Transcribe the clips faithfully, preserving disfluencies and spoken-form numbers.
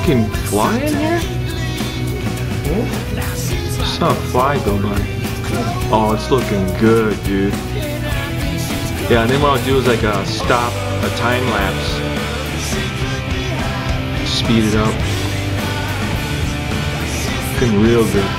fucking fly in here? Saw a fly go by. Oh, it's looking good, dude. Yeah, and then what I'll do is like a stop, a time lapse. Speed it up. Looking real good.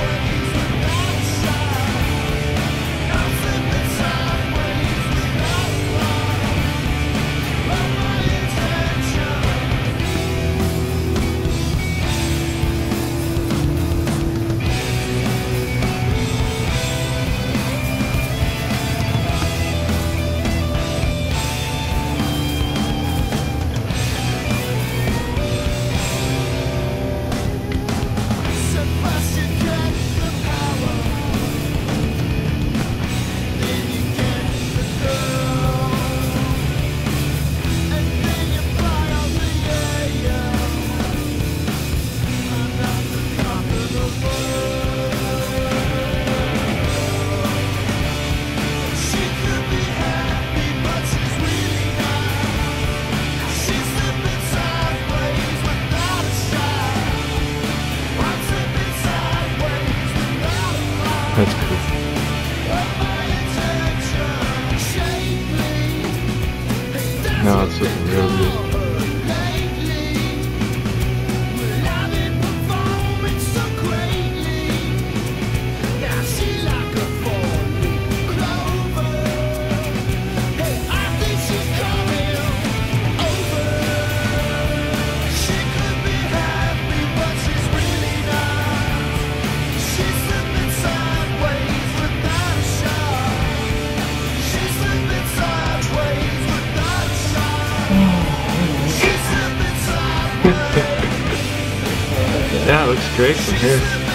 That's cool. Now it's looking real good. Yeah, it looks great from here.